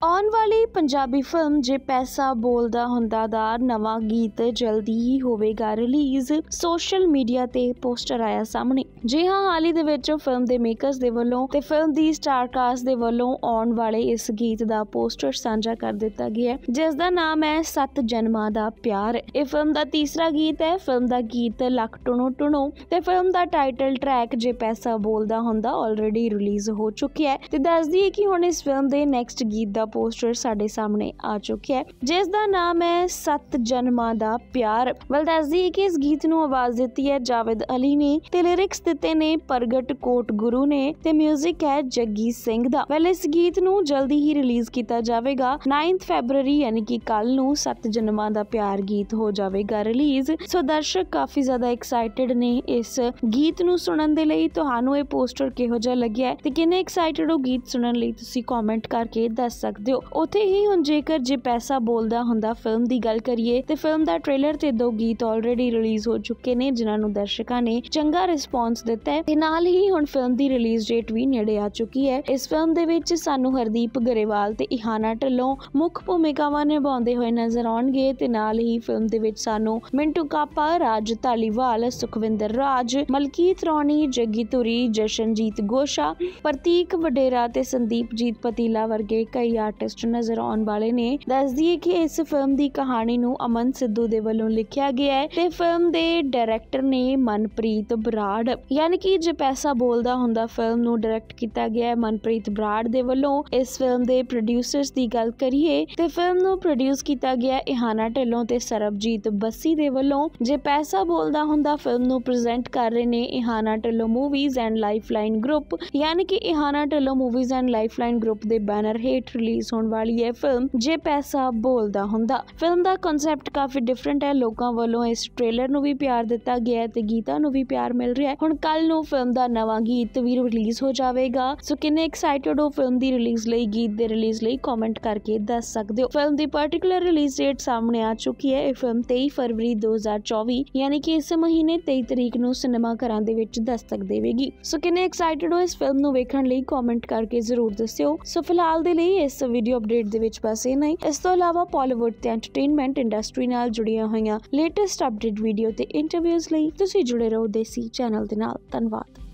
ਆਉਣ ਵਾਲੀ ਪੰਜਾਬੀ ਫਿਲਮ ਜੇ ਪੈਸਾ ਬੋਲਦਾ ਹੁੰਦਾ ਦਾ ਨਵਾਂ ਗੀਤ ਜਲਦੀ ਹੀ ਹੋਵੇਗਾ ਰਿਲੀਜ਼। ਸੋਸ਼ਲ ਮੀਡੀਆ ਤੇ ਪੋਸਟਰ ਆਇਆ ਸਾਹਮਣੇ। ਜੀ ਹਾਂ, ਹਾਲ ਹੀ ਦੇ ਵਿੱਚ ਫਿਲਮ ਦੇ ਮੇਕਰਸ ਦੇ ਵੱਲੋਂ ਤੇ ਫਿਲਮ ਦੀ ਸਟਾਰ ਕਾਸਟ ਦੇ ਵੱਲੋਂ ਆਉਣ ਵਾਲੇ ਇਸ ਗੀਤ ਦਾ ਪੋਸਟਰ ਸਾਂਝਾ ਕਰ ਦਿੱਤਾ ਗਿਆ ਹੈ, ਜਿਸ ਦਾ ਨਾਮ ਹੈ 7 ਜਨਮਾਂ ਦਾ ਪਿਆਰ। ਇਹ ਫਿਲਮ ਦਾ ਤੀਸਰਾ ਗੀਤ ਹੈ। ਫਿਲਮ ਦਾ ਗੀਤ ਲੱਕ ਟੁਣੋ ਟੁਣੋ ਤੇ ਫਿਲਮ ਦਾ ਟਾਈਟਲ ਟਰੈਕ ਜੇ ਪੈਸਾ ਬੋਲਦਾ ਹੁੰਦਾ ਆਲਰੇਡੀ ਰਿਲੀਜ਼ ਹੋ ਚੁੱਕਿਆ ਹੈ ਤੇ ਦੱਸਦੀ ਹੈ ਕਿ ਹੁਣ ਇਸ ਫਿਲਮ ਦੇ ਨੈਕਸਟ ਗੀਤ ਦਾ ਪੋਸਟਰ ਸਾਡੇ ਸਾਹਮਣੇ ਆ ਚੁੱਕਿਆ ਹੈ, ਜਿਸ ਦਾ ਨਾਮ ਹੈ 7 ਜਨਮਾਂ ਦਾ ਪਿਆਰ। ਦੱਸਦੀ ਹੈ ਕਿ ਇਸ ਗੀਤ ਨੂੰ ਆਵਾਜ਼ ਦਿੱਤੀ ਹੈ ਜਾਵੇਦ ਅਲੀ ਨੇ ਤੇ ਲਿਰਿਕਸ ਦਿੱਤੇ ਨੇ ਪ੍ਰਗਟ ਕੋਟ ਗੁਰੂ ਨੇ ਤੇ ਮਿਊਜ਼ਿਕ ਹੈ ਜੱਗੀ ਸਿੰਘ ਦਾ। ਇਸ ਗੀਤ ਨੂੰ ਜਲਦੀ ਹੀ ਰਿਲੀਜ਼ ਕੀਤਾ ਜਾਵੇਗਾ 9 ਫੈਬਰਰੀ ਯਾਨੀ ਕਿ ਕੱਲ ਨੂੰ 7 ਜਨਮਾਂ ਦਾ ਪਿਆਰ ਗੀਤ ਹੋ ਜਾਵੇਗਾ ਰਿਲੀਜ਼। ਸੋ ਦਰਸ਼ਕ ਕਾਫੀ ਜ਼ਿਆਦਾ ਐਕਸਾਈਟਿਡ ਨੇ ਇਸ ਗੀਤ ਨੂੰ ਸੁਣਨ ਦੇ ਲਈ। ਤੁਹਾਨੂੰ ਇਹ ਪੋਸਟਰ ਕਿਹੋ ਜਿਹਾ ਲੱਗਿਆ ਤੇ ਕਿੰਨੇ ਐਕਸਾਈਟਿਡ ਹੋ ਗੀਤ ਸੁਣਨ ਲਈ ਤੁਸੀਂ ਕਮੈਂਟ ਕਰਕੇ ਦੱਸ ਸਕਦੇ ਹੋ। ਉੱਥੇ ਹੀ ਹੁਣ ਜੇਕਰ ਜੇ ਪੈਸਾ ਬੋਲਦਾ ਹੁੰਦਾ ਫਿਲਮ ਦੀ ਗੱਲ ਕਰੀਏ ਤੇ ਫਿਲਮ ਦਾ ਟ੍ਰੇਲਰ ਤੇ 2 ਗੀਤ ਆਲਰੇਡੀ ਰਿਲੀਜ਼ ਹੋ ਚੁੱਕੇ ਨੇ, ਜਿਨ੍ਹਾਂ ਨੂੰ ਦਰਸ਼ਕਾਂ ਨੇ ਚੰਗਾ ਰਿਸਪੌਂਸ ਦਿੱਤਾ ਹੈ ਤੇ ਨਾਲ ਹੀ ਹੁਣ ਫਿਲਮ ਦੀ ਰਿਲੀਜ਼ ਡੇਟ ਵੀ ਨੇੜੇ ਆ ਚੁੱਕੀ ਹੈ। ਇਸ ਫਿਲਮ ਦੇ ਵਿੱਚ ਸਾਨੂੰ ਹਰਦੀਪ ਗਰੇਵਾਲ ਤੇ ਇਹਾਨਾ ਢਿੱਲੋਂ ਮੁੱਖ ਭੂਮਿਕਾਵਾਂ ਨਿਭਾਉਂਦੇ ਹੋਏ ਨਜ਼ਰ ਆਉਣਗੇ ਤੇ ਨਾਲ ਹੀ ਫਿਲਮ ਦੇ ਵਿੱਚ ਸਾਨੂੰ ਮਿੰਟੂ ਕਾਪਾ, ਰਾਜ ਧਾਲੀਵਾਲ, ਸੁਖਵਿੰਦਰ ਰਾਜ, ਮਲਕੀਤ ਰੌਣੀ, ਜੱਗੀ ਧੁਰੀ, ਜਸ਼ਨਜੀਤ ਗੋਸ਼ਾ, ਪ੍ਰਤੀਕ ਵਡੇਰਾ ਤੇ ਸੰਦੀਪਜੀਤ ਪਤੀਲਾ ਵਰਗੇ ਕਈ ਆਰਟਿਸਟ ਨਜ਼ਰ ਆਉਣ ਵਾਲੇ ਨੇ। ਦੱਸਦੀ ਹੈ ਕਿ ਇਸ ਫਿਲਮ ਦੀ ਕਹਾਣੀ ਨੂੰ ਅਮਨ ਸਿੱਧੂ ਦੇ ਵੱਲੋਂ ਲਿਖਿਆ ਗਿਆ ਹੈ ਤੇ ਫਿਲਮ ਦੇ ਡਾਇਰੈਕਟਰ ਨੇ ਮਨਪ੍ਰੀਤ ਬਰਾੜ। ਯਾਨੀ ਕਿ ਜੇ ਪੈਸਾ ਬੋਲਦਾ ਹੁੰਦਾ ਫਿਲਮ ਨੂੰ ਡਾਇਰੈਕਟ ਕੀਤਾ ਗਿਆ ਹੈ ਮਨਪ੍ਰੀਤ ਬਰਾੜ ਦੇ ਵੱਲੋਂ। ਇਸ ਫਿਲਮ ਦੇ ਪ੍ਰੋਡਿਊਸਰਸ ਦੀ ਗੱਲ ਕਰੀਏ ਤੇ ਫਿਲਮ ਨੂੰ ਪ੍ਰੋਡਿਊਸ ਕੀਤਾ ਗਿਆ ਇਹਾਨਾ ਢਿੱਲੋਂ ਤੇ ਸਰਬਜੀਤ ਬੱਸੀ ਦੇ ਵੱਲੋਂ। ਜੇ ਪੈਸਾ ਬੋਲਦਾ ਹੁੰਦਾ ਫਿਲਮ ਨੂੰ ਪ੍ਰੈਜ਼ੈਂਟ ਕਰ ਰਹੇ ਨੇ Ihana Dhillon movies and Lifeline group, ਯਾਨੀ ਕਿ Ihana Dhillon movies and Lifeline group ਦੇ ਬੈਨਰ ਹੇਠ ਰਿਲੀਜ਼ ਹੋਣ ਵਾਲੀ ਹੈ ਫਿਲਮ ਜੇ ਪੈਸਾ ਬੋਲਦਾ ਹੁੰਦਾ। ਫਿਲਮ ਦਾ ਕਨਸੈਪਟ ਕਾਫੀ ਡਿਫਰੈਂਟ ਹੈ। ਲੋਕਾਂ ਵੱਲੋਂ ਇਸ ਟ੍ਰੇਲਰ ਨੂੰ ਵੀ ਪਿਆਰ ਦਿੱਤਾ ਗਿਆ ਹੈ ਤੇ ਗੀਤਾਂ ਨੂੰ ਵੀ ਪਿਆਰ ਮਿਲ ਰਿਹਾ ਹੈ। ਹੁਣ ਕੱਲ ਨੂੰ ਫਿਲਮ ਦਾ ਨਵਾਂ ਗੀਤ ਵੀ ਰਿਲੀਜ਼ ਹੋ ਜਾਵੇਗਾ। ਸੋ ਕਿੰਨੇ ਐਕਸਾਈਟਿਡ ਹੋ ਫਿਲਮ ਦੀ ਰਿਲੀਜ਼ ਲਈ, ਗੀਤ ਦੇ ਰਿਲੀਜ਼ ਲਈ ਕਮੈਂਟ ਕਰਕੇ ਦੱਸ ਸਕਦੇ ਹੋ। ਫਿਲਮ ਦੀ ਪਾਰਟਿਕੂਲਰ ਰਿਲੀਜ਼ ਡੇਟ ਸਾਹਮਣੇ ਆ ਚੁੱਕੀ ਹੈ। ਇਹ ਫਿਲਮ 23 ਫਰਵਰੀ 2024 ਯਾਨੀ ਕਿ ਇਸ ਮਹੀਨੇ 23 ਤਰੀਕ ਨੂੰ ਸਿਨੇਮਾ ਘਰਾਂ ਦੇ ਵਿੱਚ ਦਸਤਕ ਦੇਵੇਗੀ। ਸੋ ਕਿੰਨੇ ਐਕਸਾਈਟਿਡ ਹੋ ਇਸ ਫਿਲਮ ਨੂੰ ਵੇਖਣ ਲਈ ਕਮੈਂਟ ਕਰਕੇ ਜ਼ਰੂਰ ਦੱਸਿਓ। ਸੋ ਫਿਲਹਾਲ ਦੇ ਲਈ ਇਸ ਵੀਡੀਓ ਅਪਡੇਟ ਦੇ ਵਿੱਚ ਬਸ ਇਹ ਨਹੀਂ। ਇਸ ਤੋਂ ਇਲਾਵਾ ਬਾਲੀਵੁੱਡ ਤੇ ਐਂਟਰਟੇਨਮੈਂਟ ਇੰਡਸਟਰੀ ਨਾਲ ਜੁੜੀਆਂ ਹੋਈਆਂ ਲੇਟੈਸਟ ਅਪਡੇਟ ਵੀਡੀਓ ਤੇ ਇੰਟਰਵਿਊਜ਼ ਲਈ ਤੁਸੀਂ ਜੁੜੇ ਰਹੋ ਦੇਸੀ ਚੈਨਲ ਦੇ ਨਾਲ। ਧੰਨਵਾਦ।